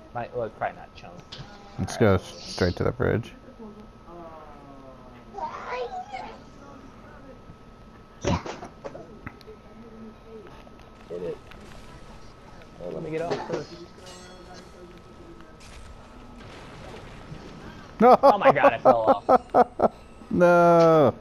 Well, probably not chunk. Let's Alright. go straight to the bridge. Hit it. Oh, let me get off first. No! Oh my god, I fell off. No!